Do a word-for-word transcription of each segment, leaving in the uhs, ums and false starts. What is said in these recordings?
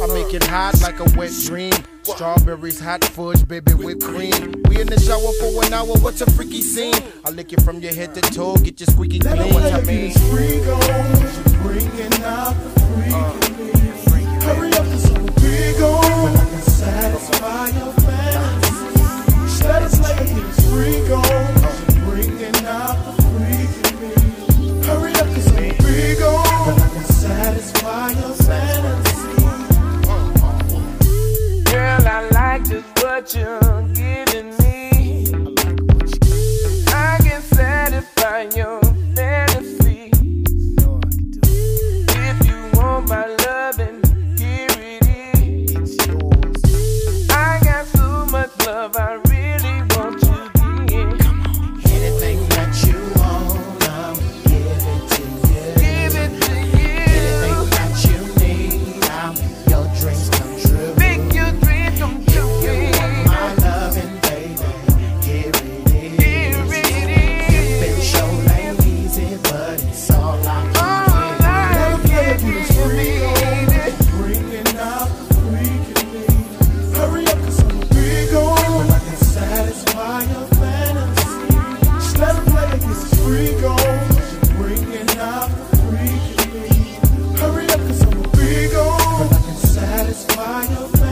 I make it hot like a wet dream. Strawberries, hot fudge, baby, whipped cream. We in the shower for an hour, what's a freaky scene? I lick it from your head to toe, get your squeaky clean. What I mean? Freak on, you're bringing out the freak in me. Hurry up, cause I'm a big on, when I can satisfy your fantasy. Let us lay it, it's freak on, you're bringing out the freak in me. Hurry up, cause I'm a big on, when I can satisfy your fantasy. Girl, I like just what you're giving me. I can satisfy your fantasy. If you want my loving, here it is. I got so much love, I really want you to give. Anything that you want, I'ma give it to you. Give it to you. Anything that you need, I'll make your dreams come true. Make your dreams come true. My loving baby, here it is. Here it is. Been so lazy, but it's all I can All I get. can give, Bringing out the freak in me. Hurry up, cause I'm a big on, when I can satisfy your fantasy. Just let it play like it's freak on. Bringing out the freak in me. Hurry up, cause I'm a big on, when I can satisfy your fantasy.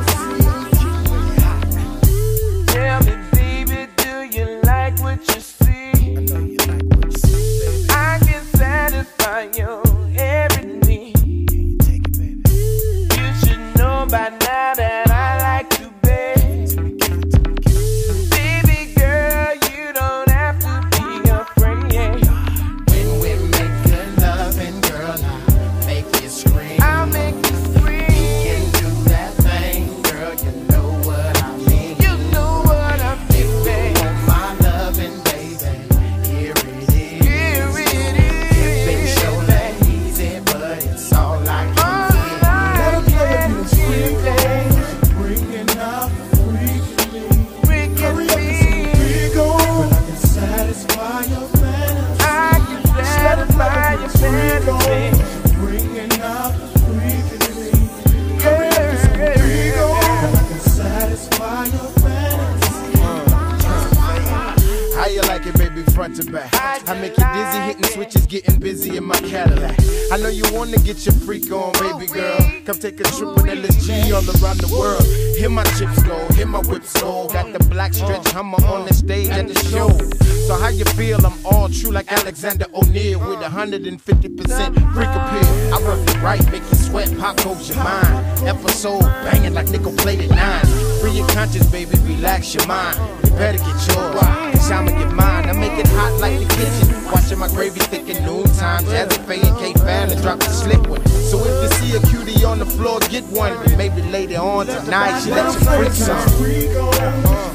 Tell me, baby, do you like what you see? I know you like what you see, baby. I can satisfy your every need. Can you take it, baby? You should know by now that I like to beg. Give it to me, give it to me. Baby girl, you don't have to be afraid. When we make good loving, girl, I'll make you scream. I'll make you You scream. can do that thing, girl, you know what I mean. You know what I'm feeling. Want my loving, baby, here it is. Here it Been is. so lazy, but it's all I All can I can give, Bringing out the freak in me. freaking Hurry up, me. it's a when I can satisfy your fantasy. I can satisfy your fantasy. Bringing out the freak in me. Hurry up, it's a when I can satisfy your fantasy. How you like it, baby, front to back? I make you dizzy, hitting switches, getting busy in my Cadillac. I know you wanna get your freak on, baby girl. Come take a trip with L S G all around the world. Hear my chips go, hear my whips go. Got the black stretch Hummer on the stage at the show. So how you feel? I'm all true like Alexander O'Neal with one hundred fifty percent freak appeal. I work it right, make you sweat, pop goes your mind. Episode banging like nickel plated nine. Free your conscience, baby, relax your mind. You better get yours, cause I'ma get mine. I make it hot like the kitchen. Watching my gravy thick in noontime. Jazzy Faye and Kate Fallon drop the slick one. So if you see a cutie on the floor, get one. Maybe later on tonight, she let you freak some. Freak on.